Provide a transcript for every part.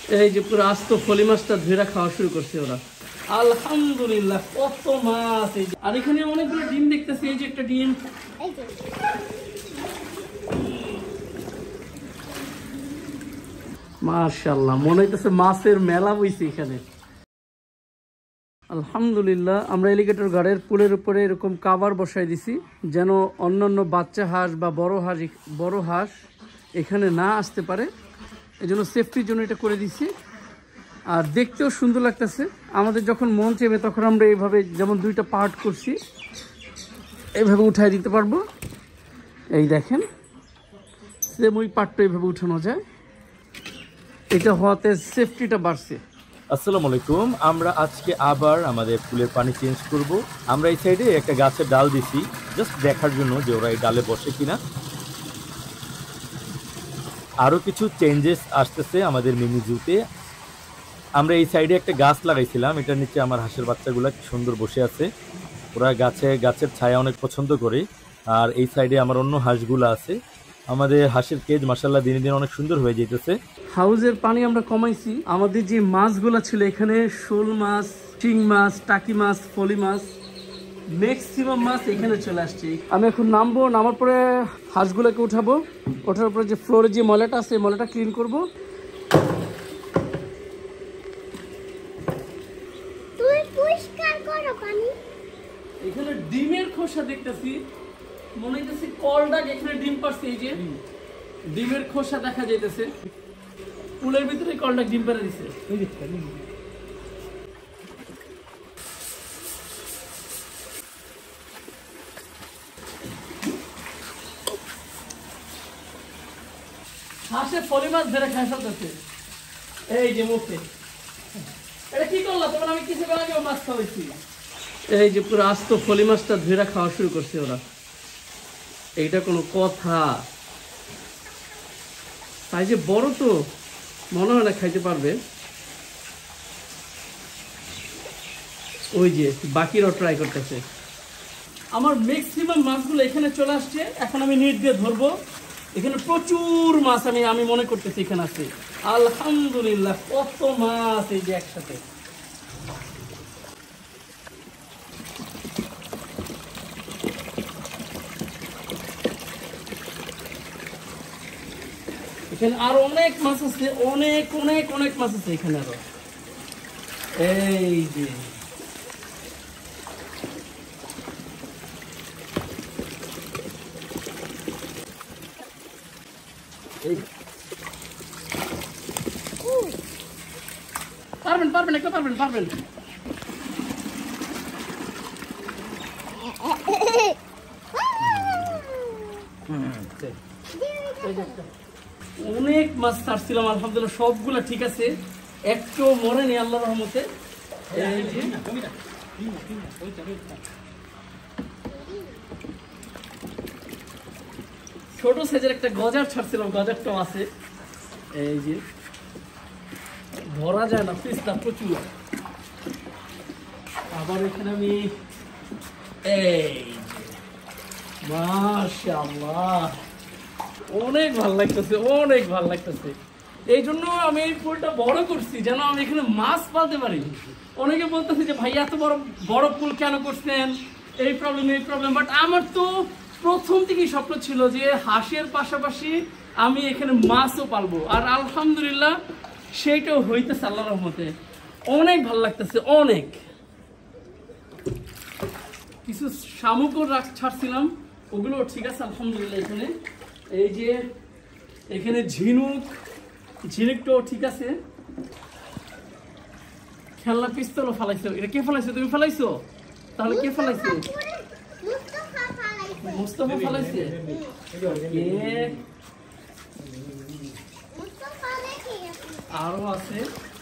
এই যে পুরো আস্ত ফলি মাছটা ধরে খাওয়া শুরু করছে ওরা। আলহামদুলিল্লাহ কত মাছ। এই আর এখানে অনেকগুলো ডিম দেখতেছি। এই যে একটা ডিম, মাশাআল্লাহ মনে হইতেছে মাছের মেলা বইছে এখানে। আলহামদুলিল্লাহ আমরা এলিগেটর গার্ডের পুলের উপরে এরকম কাভার বসাই দিছি যেন অন্যান্য বাচ্চা হাঁস বা বড় হাঁস এখানে না আসতে পারে, এই জন্য সেফটির জন্য এটা করে দিছি। আর দেখতেও সুন্দর লাগতেছে। আমাদের যখন মন চেবে তখন আমরা এইভাবে যেমন দুইটা পার্ট করছি এইভাবে উঠাই দিতে পারবো। এই দেখেন সেম ওই পার্টটা এইভাবে উঠানো যায়। এটা হওয়াতে সেফটিটা বাড়ছে। আসসালামু আলাইকুম। আমরা আজকে আবার আমাদের পুলের পানি চেঞ্জ করব। আমরা এই সাইডে একটা গাছের ডাল দিছি জাস্ট দেখার জন্য যে ওরা এই ডালে বসে কিনা। আরও কিছু চেঞ্জেস আসতেছে আমাদের মিনি জুতে। আমরা এই সাইডে একটা গাছ লাগাইছিলাম, এটার নিচে আমার হাঁসের বাচ্চাগুলো কি সুন্দর বসে আছে। ওরা গাছের ছায়া অনেক পছন্দ করে। আর এই সাইডে আমার অন্য হাঁসগুলো আছে। আমাদের হাঁসের কেজ মাশাআল্লাহ দিনে দিনে অনেক সুন্দর হয়ে যেতেছে। হাউজের পানি আমরা কমাইছি। আমাদের যে মাছগুলো ছিল এখানে শোল মাছ, চিং মাছ, টাকি মাছ, ফলি মাছ, ম্যাক্সিমাম মাছ এখানে চলে আসছে। আমি এখন নামবো, নামার পরে হাঁসগুলোকে উঠাবো। ওঠার পরে যে ফ্লোরে যে ময়লাটা আছে ময়লাটা ক্লিন করব। এখানে ডিমের খোসা দেখতেছি, মনে হইতেছে কলডাক এখানে ডিম পারছে। এই যে ডিমের খোসা দেখা যাইতেছে, পুলের ভিতরে কলডাক ডিম পারে দিছে। হাঁসে ফলি মাছ ধরে খায় ফেলতেছে। এই যে মুখে এটা কি করলা তোমার? আমি কিছু আগে মাছ খাওয়াইছি। এই যে পুরো আস্ত ফলি মাছটা ধরে খাওয়া শুরু করছে ওরা। এইটা কোনো কথা? তাই যে বড় তো মনে হয় না খাইতে পারবে। ওই যে বাকিরাও ট্রাই করতেছে। আমার ম্যাক্সিমাম মাছগুলো এখানে চলে আসছে। এখন আমি নেট দিয়ে ধরবো। এখানে প্রচুর মাছ আমি মনে করতেছি এখানে আছে। আলহামদুলিল্লাহ কত মাছ এই যে একসাথে। এখানে আরো অনেক মাছ আছে, অনেক অনেক অনেক মাছ আছে এখানে আরো। এই যে পারবেন একটা পারবেন। অনেক মাছ ছাড়ছিলাম আলহামদুলিল্লাহ, সবগুলা ঠিক আছে, একটু মরেনি আল্লাহর রহমতে। ছোট সাইজের একটা গজার ছাড়ছিলাম, গজারটাও আছে। এই যে ধরা যায় না, পিস্তা প্রচুর। আবার এখানে আমি এই মাশাআল্লাহ অনেক ভালো লাগতেছে। এই জন্য আমি এই পুলটা বড় করছি যেন আমি এখানে মাছ পালতে পারি। অনেকে বলতেছে যে ভাই এত বড় পুল কেন করছেন, এই প্রবলেম। বাট আমার তো প্রথম থেকেই স্বপ্ন ছিল যে হাঁসের পাশাপাশি আমি এখানে মাছও পালবো। আর আলহামদুলিল্লাহ সেইটাও হইতেছে আল্লাহর রহমতে। অনেক ভালো লাগতেছে। অনেক কিছু শামুকও ছাড়ছিলাম, ওগুলো ঠিক আছে আলহামদুলিল্লাহ। এই যে এখানে ঝিনুকটাও ঠিক আছে। খেলনা পিস্তলও ফেলাইছো। এটা কে ফেলাইছো? তুমি ফেলাইছো? তাহলে কে ফেলাইছে? মুস্তাফা ফেলাইছে। আরো আছে।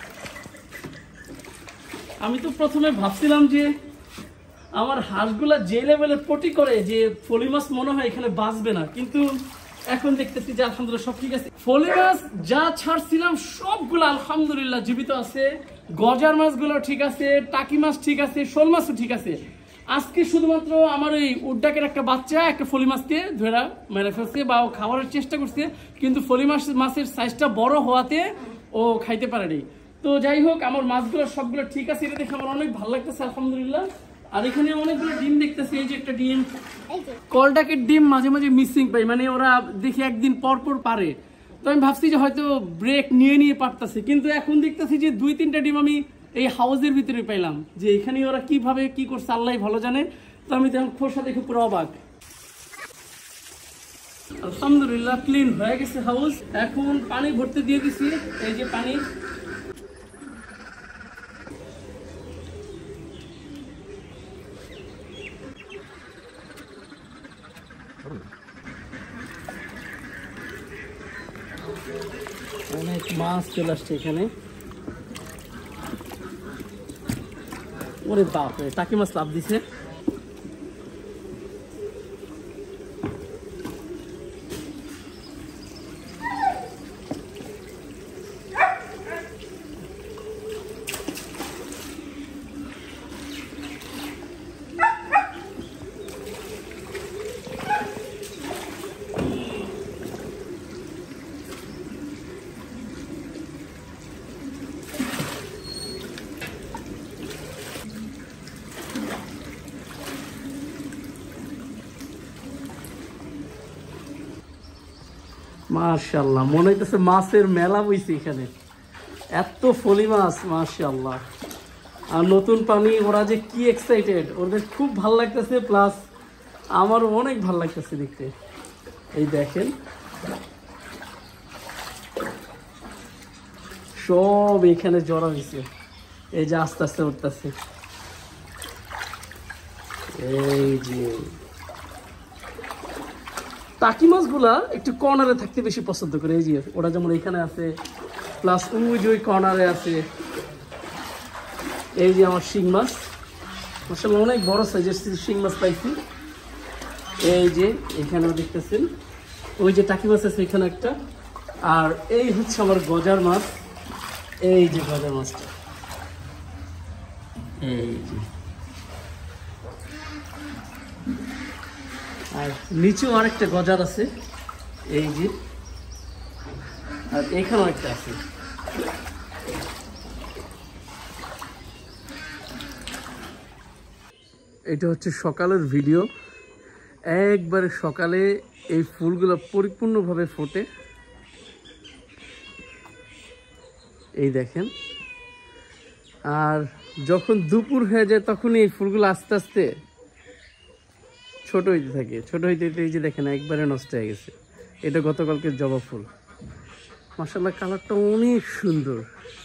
আমি তো প্রথমে ভাবছিলাম যে আমার হাঁসগুলা যে লেভেলের পটি করে যে ফলি মাছ মনে হয় এখানে বাঁচবে না, কিন্তু এখন দেখতেছি যে আলহামদুলিল্লাহ সব ঠিক আছে। ফলি মাছ যা ছাড়ছিলাম সবগুলো আলহামদুলিল্লাহ জীবিত আছে। গজার মাছগুলো ঠিক আছে, টাকি মাছ ঠিক আছে, শোল মাছও ঠিক আছে। আজকে শুধুমাত্র আমার ওই উড্ডাকের একটা বাচ্চা একটা ফলি মাছকে ধরে মেরে ফেলছে বা খাওয়ার চেষ্টা করছে, কিন্তু ফলি মাছের সাইজটা বড় হওয়াতে ও ও খাইতে পারেনি। তো যাই হোক, আমার মাছগুলো সবগুলো ঠিক আছে, এটা দেখে আমার অনেক ভালো লাগতেছে আলহামদুলিল্লাহ। আর এখানে অনেকগুলো ডিম দেখতেছি, এই যে একটা ডিম, কলডাকের ডিম মাঝে মাঝে মিসিং পাই, মানে ওরা দেখি একদিন পর পর পারে। তো আমি ভাবছি যে হয়তো ব্রেক নিয়ে নিয়ে পারতেছে, কিন্তু এখন দেখতেছি যে 2-3টা ডিম আমি এই হাউসের ভিতরে পাইলাম, যে এখানে ওরা কিভাবে কি করছে আল্লাহ ভালো জানে। তো আমি তখন খোসা দেখে পুরো অবাক। আলহামদুলিল্লাহ ক্লিন হয়ে গেছে হাউস। এখন পানি ভরতে দিয়ে দিছি, এই যে পানি। অনেক মাছ চলে আসছে এখানে। ওরে বাপরে, টাকি মাছ লাভ দিছে। মাশাআল্লাহ, মনে হইতেছে মাছের মেলা বইছে এখানে, এত ফলি মাছ মাশাআল্লাহ। আর নতুন পানি, ওরা যে কি এক্সাইটেড, ওদের খুব ভাল লাগতেছে, প্লাস আমারও অনেক ভাল লাগতেছে দেখতে। এই দেখেন সব এখানে জড়া হয়েছে, এই যে আস্তে আস্তে উঠতেছে। এই যে টাকি মাছগুলা একটু কর্নারে থাকতে বেশি পছন্দ করে, এই যে ওরা যেমন এখানে আছে, প্লাস ওই যে ওই কর্নারে আছে। এই যে আমার শিং মাছ, মাশাআল্লাহ অনেক বড় সাইজের শিং মাছ পাইছি। এই যে এখানেও দেখতেছেন, ওই যে টাকি মাছ আছে এখানে একটা। আর এই হচ্ছে আমার গজার মাছ, এই যে গজার মাছটা, এই যে। আর নিচেও আরেকটা গজার আছে, এই যে। আর এখানেও একটা আছে। এটা হচ্ছে সকালের ভিডিও। একবারে সকালে এই ফুলগুলো পরিপূর্ণভাবে ফোটে, এই দেখেন। আর যখন দুপুর হয়ে যায় তখনই এই ফুলগুলো আস্তে আস্তে ছোট হইতে থাকে, ছোট হইতে হইতে এই যে দেখেন একবারে নষ্ট হয়ে গেছে। এটা গতকালকের জবা ফুল, মাশাআল্লাহ কালারটা অনেক সুন্দর,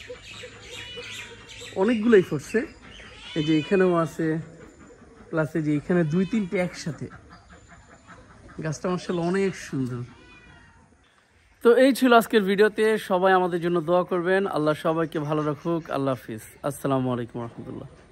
অনেকগুলোই ফুটছে। এই যে এখানেও আছে, প্লাস এই যে এখানে 2-3টে একসাথে। গাছটা মাশাআল্লাহ অনেক সুন্দর। তো এই ছিল আজকের ভিডিওতে, সবাই আমাদের জন্য দোয়া করবেন, আল্লাহ সবাইকে ভালো রাখুক। আল্লাহ হাফিজ, আসসালামু আলাইকুম রহমতুল্লাহ।